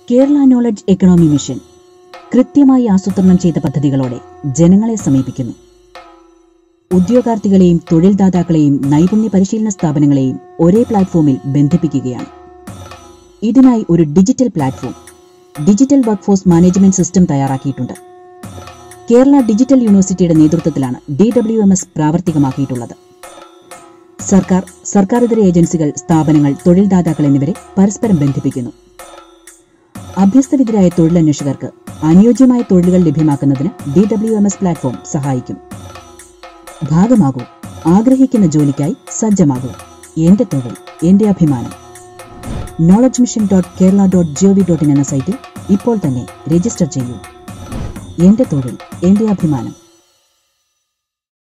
Kerala knowledge economy mission കൃത്യമായി ആസൂത്രണം ചെയ്ത പദ്ധതികളോടെ ജനങ്ങളെ സമീപിക്കുന്നു. ഉദ്യോഗാർത്ഥികളെയും തൊഴിൽദാതാക്കളെയും നൈപുണ്യ പരിശീലന സ്ഥാപനങ്ങളെയും ഒരേ പ്ലാറ്റ്ഫോമിൽ ബന്ധിപ്പിക്കുകയാണ്. ഇതിനായി ഒരു digital platform, digital workforce management system തയ്യാറാക്കിയിട്ടുണ്ട്. കേരള ഡിജിറ്റൽ യൂണിവേഴ്സിറ്റിയുടെ നേതൃത്വത്തിലാണ് DWMS പ്രാവർത്തികമാക്കിയിട്ടുള്ളത്. സർക്കാരിതര ഏജൻസികൾ, സ്ഥാപനങ്ങൾ, തൊഴിൽദാതാക്കൾ എന്നിവരെ പരസ്പരം ബന്ധിപ്പിക്കുന്നു. അഭ്യസ്തവിദ്യരായ തൊഴിലന്വേഷകർക്ക് അനുയോജ്യമായ തൊഴിലുകൾ ലഭ്യമാക്കുന്നതിന് DWMS പ്ലാറ്റ്ഫോം സഹായിക്കും. ഭാഗമാകൂ, ആഗ്രഹിക്കുന്ന ജോലിക്കായി സജ്ജമാകൂ. എന്റെ തൊഴിൽ, എന്റെ അഭിമാനം. knowledgemission.kerala.gov.in എന്ന സൈറ്റിൽ ഇപ്പോൾ തന്നെ രജിസ്റ്റർ ചെയ്യൂ. എന്റെ തൊഴിൽ, എന്റെ അഭിമാനം.